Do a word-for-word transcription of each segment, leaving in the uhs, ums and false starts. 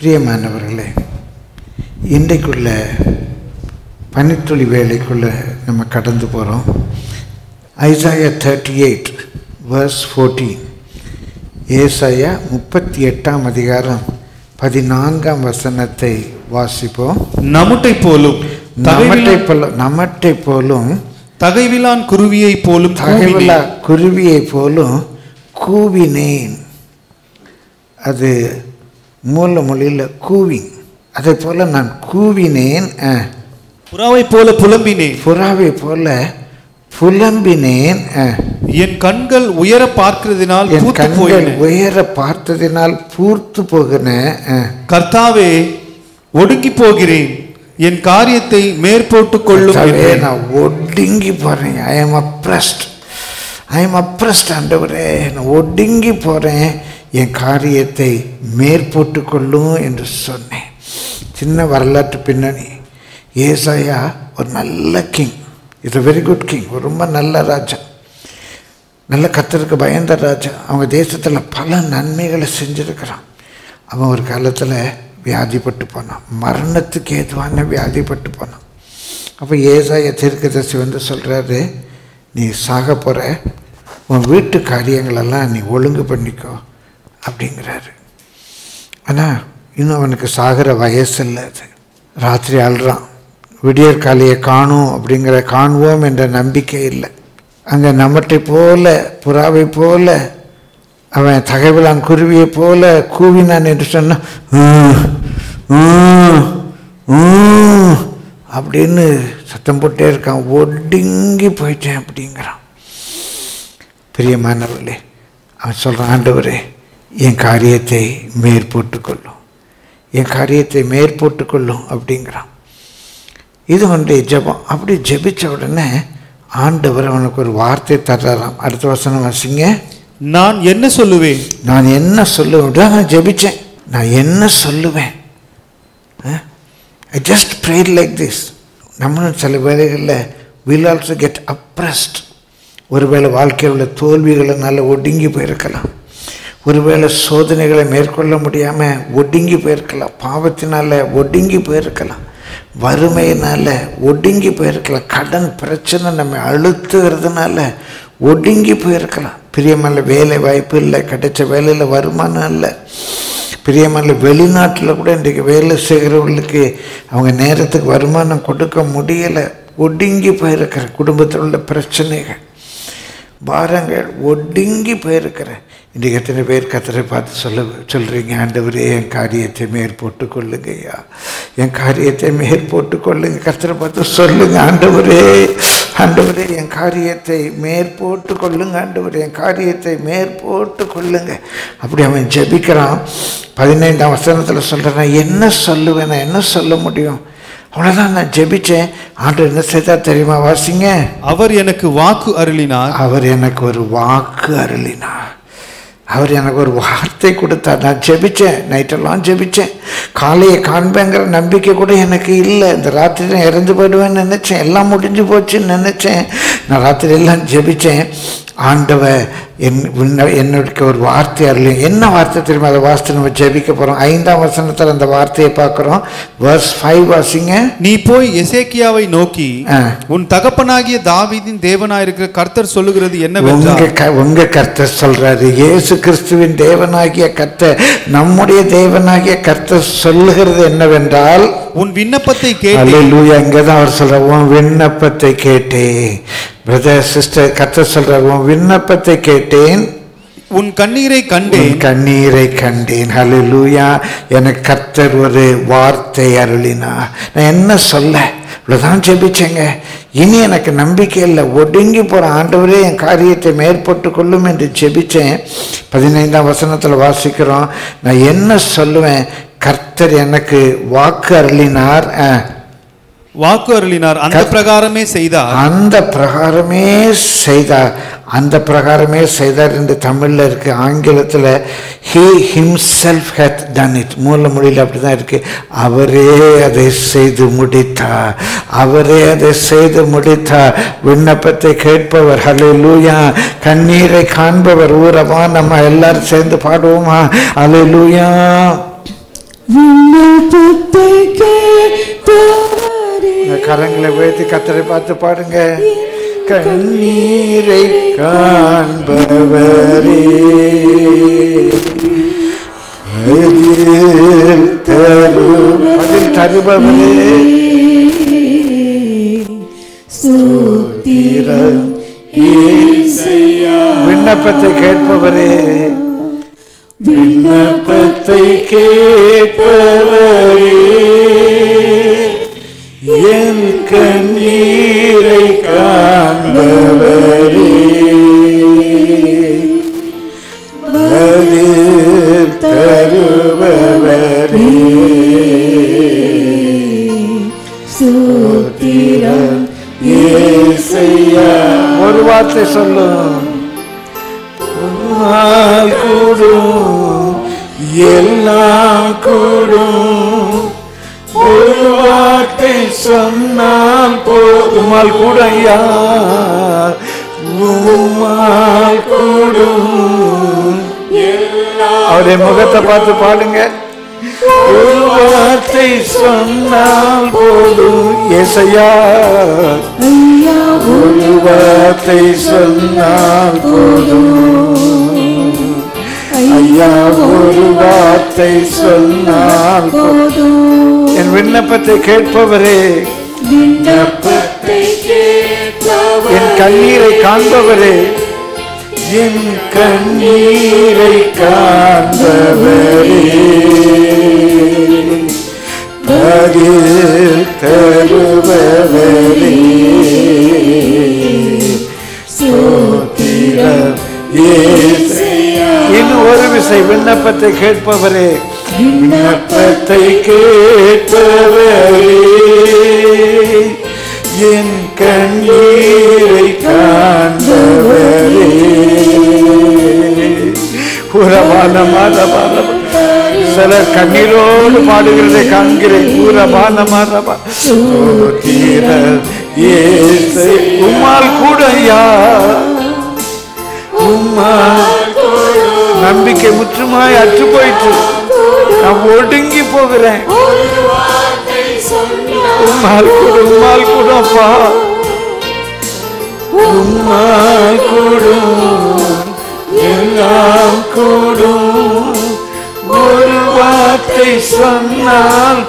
பிரியமானவர்களே, இன்றைக்குள்ள பனித்துளி வேலைக்குள்ள நம்ம கடந்து போகிறோம். Isaiah thirty eight verse fourteen. ஏசாயா முப்பத்தி எட்டாம் அதிகாரம் பதினான்காம் வசனத்தை வாசிப்போம். நமட்டை போலும் நமட்டை போல நமட்டை போலும் தகைவிலான் குருவியை போலும் தகைவிலா குருவியை போலும் கூவினேன். அது மூல மொழியில் கூவிங். அதை போல நான் கூவினேன். புறாவை போல புலம்பினேன். புறாவை போல புலம்பினேன். என் கண்கள் உயர பார்க்கிறதினால் என் கண்கள் உயர பார்த்ததினால் பூர்த்து போகின. கர்த்தாவே, ஒடுங்கி போகிறேன், என் காரியத்தை மேற்போட்டுக் கொள்ளும். நான் ஒடுங்கி போறேன். I am oppressed I am oppressed ஆண்டவரே, நான் ஒடுங்கி போறேன், என் காரியத்தை மேற்போட்டு கொள்ளும் என்று சொன்னேன். சின்ன வரலாற்று பின்னணி. ஏசாயா ஒரு நல்ல king, is a very good king. ஒரு ரொம்ப நல்ல ராஜா, நல்ல கர்த்தருக்கு பயந்த ராஜா. அவங்க தேசத்தில் பல நன்மைகளை செஞ்சுருக்கிறான். அவன் ஒரு காலத்தில் வியாதிப்பட்டு போனான், மரணத்துக்கு ஏதுவான வியாதிப்பட்டு போனான். அப்போ ஏசாயா தீர்க்கதரிசி வந்து சொல்கிறாரு, நீ சாக போகிற, உன் வீட்டு காரியங்களெல்லாம் நீ ஒழுங்கு பண்ணிக்கோ அப்படிங்கிறாரு. ஆனால் இன்னும் அவனுக்கு சாகிற வயசு இல்லை. அது ராத்திரி அழுறான், விடியற் காலையை காணும் அப்படிங்கிற காணுவோம் என்ற நம்பிக்கை இல்லை. அங்கே நம்மட்டை போல புறாவை போல அவன் தகைவிலான் குருவியை போல கூவினான் என்று சொன்னான். அப்படின்னு சத்தம் போட்டே இருக்கான். ஒடுங்கி போயிட்டேன் அப்படிங்கிறான். பிரியமானவர்களே, அவன் சொல்கிறான், ஆண்டவரே, என் காரியத்தை மேற்போட்டுக்கொள்ளும், என் காரியத்தை மேற்போட்டுக்கொள்ளும் அப்படிங்கிறான். இது ஒன்றை ஜெபம். அப்படி ஜெபிச்ச உடனே ஆண்டவர் அவனுக்கு ஒரு வார்த்தை தர்றாராம். அடுத்த வசனம் வாசிங்க. நான் என்ன சொல்லுவேன் நான் என்ன சொல்லுவேன் நான் ஜெபிச்சேன். நான் என்ன சொல்லுவேன்? I just prayed like this. நம்மளும் சில வேலைகளில் வில் ஆல்சோ கெட் அப்ரஸ்ட். ஒருவேளை வாழ்க்கையில் உள்ள தோல்விகளினால ஒடுங்கி போயிருக்கலாம், ஒருவேளை சோதனைகளை மேற்கொள்ள முடியாமல் ஒடுங்கி போயிருக்கலாம், பாவத்தினால ஒடுங்கி போயிருக்கலாம், வறுமையினால் ஒடுங்கி போயிருக்கலாம், கடன் பிரச்சனை நம்ம அழுத்துகிறதுனால ஒடுங்கி போயிருக்கலாம், பிரியமான வேலை வாய்ப்பு இல்லை, கிடைச்ச வேலையில் வருமானம் இல்லை, பிரியமான வெளிநாட்டில் கூட இன்றைக்கு வேலை செய்கிறவர்களுக்கு அவங்க நேரத்துக்கு வருமானம் கொடுக்க முடியலை, ஒடுங்கி போயிருக்கிற குடும்பத்தில் உள்ள பிரச்சனைகள், பாரங்கள், ஒடுங்கி போயிருக்கிற. இன்றைக்கு எத்தனை பேர் கர்த்தரை பார்த்து சொல்ல சொல்கிறீங்க, ஆண்டவரே, என் காரியத்தை மேற்போட்டு கொள்ளுங்கய்யா, என் காரியத்தை மேற்போட்டு கொள்ளுங்க. கர்த்தரை பார்த்து சொல்லுங்க, ஆண்டவரே, ஆண்டவரே, என் காரியத்தை மேற்போட்டு கொள்ளுங்க, ஆண்டவரே, என் காரியத்தை மேற்போட்டு கொள்ளுங்க. அப்படி அவன் ஜெபிக்கிறான். பதினைந்தாம் வசனத்தில் சொல்கிறேன், என்ன சொல்லுவேன், நான் என்ன சொல்ல முடியும்? அவ்வளோதான், நான் ஜெபிச்சேன். ஆண்டவர் என்ன செய்தார் தெரியுமா? வாசிங்க. அவர் எனக்கு வாக்கு அருளினார். அவர் எனக்கு ஒரு வாக்கு அருளினார். அவர் எனக்கு ஒரு வார்த்தை கொடுத்தார். நான் ஜெபிச்சேன், நைட்டெல்லாம் ஜெபிச்சேன். காலையை காண்பேங்கிற நம்பிக்கை கூட எனக்கு இல்லை. இந்த ராத்திரி நான் இறந்து போயிடுவேன்னு நினச்சேன், எல்லாம் முடிஞ்சு போச்சுன்னு நினச்சேன். நான் ராத்திரி எல்லாம் ஜெபிச்சேன். ஆண்டவர் என் என்னுடைய ஒரு வார்த்தை அருளி. என்ன வார்த்தை தெரியுமா? அதை வார்த்தை நம்ம ஜெபிக்க போகிறோம். ஐந்தாம் வசனத்தில் அந்த வார்த்தையை பார்க்குறோம். வேர்ஸ் ஃபைவ் வாசிங்க. நீ போய் எசேக்கியாவை நோக்கி, உன் தகப்பனாகிய தாவீதின் தேவனாயிருக்கிற கர்த்தர் சொல்லுகிறது என்னவென்றால், உங்க கர்த்தர் சொல்றாரு, இயேசு கிறிஸ்துவின் தேவனாகிய கர்த்தர், நம்முடைய தேவனாகிய கர்த்தர் சொல்லுகிறது என்னவென்றால், உன் விண்ணப்பத்தை கேட்டேன். அல்லேலூயா. இங்கதான் அவர் சொல்றார், உன் விண்ணப்பத்தை கேட்டேன். பிரதர் சிஸ்டர், கர்த்தர் சொல்றார், உன் விண்ணப்பத்தை கேட்டேன், உன் கண்ணீரை கண்டேன், கண்ணீரை கண்டேன். ஹல்லேலூயா. எனக்கு கர்த்தர் ஒரு வார்த்தை அருளினார். நான் என்ன சொல்ல, இவ்வளோதான் ஜெபிச்சேங்க. இனி எனக்கு நம்பிக்கை இல்லை, ஒடுங்கி போகிற. ஆண்டவரே, என் காரியத்தை மேற்பட்டு கொள்ளும் என்று ஜெபிச்சேன். பதினைந்தாம் வசனத்தில் வாசிக்கிறோம், நான் என்ன சொல்லுவேன்? கர்த்தர் எனக்கு வாக்கு அருளினார். வாக்கு அருளினார், அந்த பிரகாரமே செய்தார். அந்த பிரகாரமே செய்தார். அந்த பிரகாரமே செய்தார் என்று தமிழில் இருக்கு. ஆங்கிலத்தில் he himself hath done it. மூல மொழியில் அப்படிதான் இருக்கு. அவரே அதை செய்து முடித்தார். அவரே அதை செய்து முடித்தார். விண்ணப்பத்தை கேட்பவர், ஹல்லேலூயா. கண்ணீரை காண்பவர், ஊரவா. நம்ம எல்லாரும் சேர்ந்து பாடுவோமா? ஹல்லேலூயா. விண்ணப்பத்தை கேட்டவரே. கரங்களை உயர்த்தி கர்த்தரை பார்த்து பாடுங்க. கண்ணீரை காண்பவரே, பதில் தருபவரே, ஸ்தோத்திரம் இயேசுவே. விண்ணப்பத்தை கேட்பவரே, விண்ணப்பத்தை கேட்பவரே, என் கண்ணீரை காண்பவரே, பதில் தருபவரே, ஸ்தோத்திரம் இயேசுவே. ஒரு வார்த்தை சொல்லும். உம்மால் கூடும் எல்லாம் கூடும், ஒரு வார்த்தை சொன்னால் போதும். உம்மால் கூடும் ஐயா, உம்மால் கூடும். அவருடைய முகத்தை பார்த்து பாடுங்க. ஒரு வார்த்தை சொன்னால் போதும் ஏசையா, ஒரு வார்த்தை சொன்னால் போதும் ஐயா, ஒரு வார்த்தை சொன்னால் போதும். என் விண்ணப்பத்தை கேட்பவரே, விண்ணப்பத்தை கேட்பவரே, என் கண்ணீரை காண்பவரே, என் கண்ணீரை காண்பவரே, பதில் தருபவரே, ஸ்தோத்திரம் இயேசுவே. இன்னும் ஒரு விசை விண்ணப்பத்தை கேட்பவரே, விண்ணப்பத்தை கேட்பவரே, என் கண்ணீரை காண்பவரே, உறவான மாதவான சிலர் கண்ணீரோடு பாடுகிறதை காண்கிறேன். பூரபான மாதவா ஸ்தோத்திரம் இயேசுவே. உம்மால் கூட ஐயா, உம்மால் நம்பிக்கை முற்றுமாய் அற்று போயிற்று. நான் ஒடுங்கி போகிறேன். உம்மால் கூட, உம்மால் கூட அப்பா, உம்மால் கூடும் எல்லாம் கூடும், ஒரு வார்த்தை சொன்னால்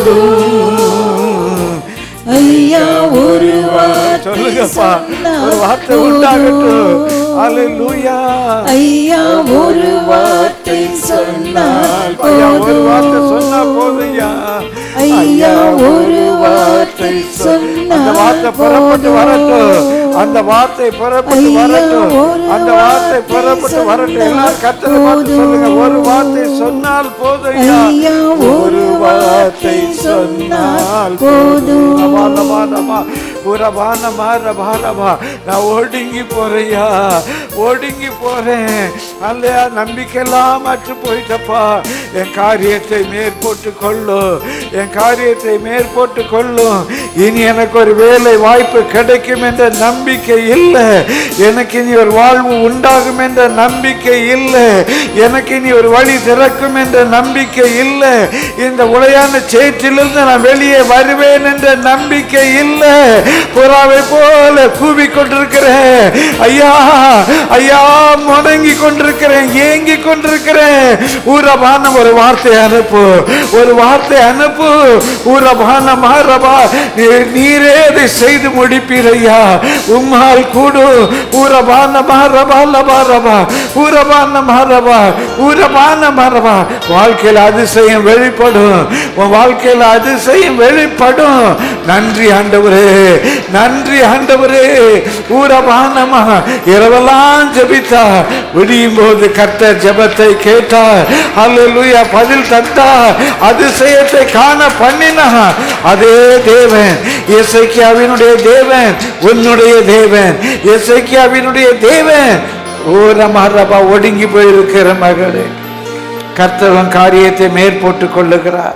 போதும் ஐயா, ஒரு வார்த்தை சொல்லுங்கப்பா, ஒரு வார்த்தை சொன்னால் உண்டாகட்டும். போதும். அல்லேலூயா. ஐயா, ஒரு வார்த்தை சொன்னால் ஐயா, ஒரு வார்த்தை போதும். சொன்னா போதும்யா. ஐயா, ஒரு வார்த்தை அந்த சொன்னால் வார்த்தை புறப்பட்டு வரட்டும், அந்த வார்த்தை புறப்பட்டு வரட்டும், அந்த வார்த்தை புறப்பட்டு வரட்டும். எல்லாரும் கர்த்தரை பார்த்து சொல்லுங்க. ஒரு வார்த்தை சொன்னால் போதும் ஐயா, ஒரு வார்த்தை சொன்னால் போதும். ரபாலபாலபா, உரபானமா, ரபாலபா. நான் ஒடுங்கி போறையா, ஒடுங்கி போறேன். அல்லையா, நம்பிக்கையெல்லாம் அற்று போயிட்டப்பா. என் காரியத்தை மேற்போட்டு கொள்ளும், என் காரியத்தை மேற்போட்டு கொள்ளும். இனி எனக்கு ஒரு வேலை வாய்ப்பு கிடைக்கும் என்ற நம்பிக்கை இல்லை, எனக்கு இனி ஒரு வாழ்வு உண்டாகும் என்ற நம்பிக்கை இல்லை, எனக்கு இனி ஒரு வழி திறக்கும் என்ற நம்பிக்கை இல்லை, இந்த உளையான சேற்றிலிருந்து நான் வெளியே வருவேன் என்ற நம்பிக்கை இல்லை. புறாவை போல கூவி கொண்டிருக்கிறேன் ஐயா, ஐயா, முடங்கி கொண்டிருக்கிறேன், ஏங்கி கொண்டிருக்கிறேன். ஊரபான ஒரு வார்த்தை அனுப்பு, ஒரு வார்த்தை அனுப்பு. ஊரபான மாறபா, நீரே அதை செய்து முடிப்பீர் ஐயா, உம்மால் கூடு. ஊரபான மாறபா, லபாரபா, ஊரபான மாறபா, ஊரபான மாறபா. வாழ்க்கையில் அதிசயம் வெளிப்படும், உன் வாழ்க்கையில் அதிசயம் வெளிப்படும். நன்றி ஆண்டவரே, நன்றி ஆண்டவரே. ஊரபானமா இரவெல்லாம் ஜெபித்தா, விடியும் போது கர்த்தர் ஜெபத்தை கேட்டார். அல்லேலூயா, பதில் தந்தார், அதிசயத்தை காண பண்ணினா. அதே தேவன், எசேக்கியாவினுடைய தேவன், உன்னுடைய தேவன், எசேக்கியாவினுடைய தேவன். ஊரமாரபா, ஒடுங்கி போயிருக்கிற மகளே, கர்த்தவன் காரியத்தை மேற்போட்டு கொள்ளுகிறார்.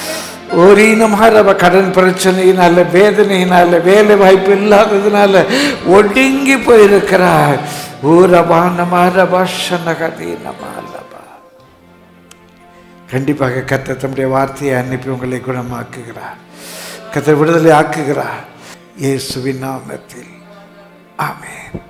ஒரீனமாரப கடன் பிரச்சனையினால, வேதனையினால, வேலை வாய்ப்பு இல்லாததுனால ஒடுங்கி போயிருக்கிறார். ஊரபானமாரபா சனகதீனமாலபா. கண்டிப்பாக கர்த்தர் தம்முடைய வார்த்தையை அனுப்பி உங்களை குணமாக்குகிறார். கர்த்தர் விடுதலை ஆக்குகிறார். இயேசுவின் நாமத்தில் ஆமென்.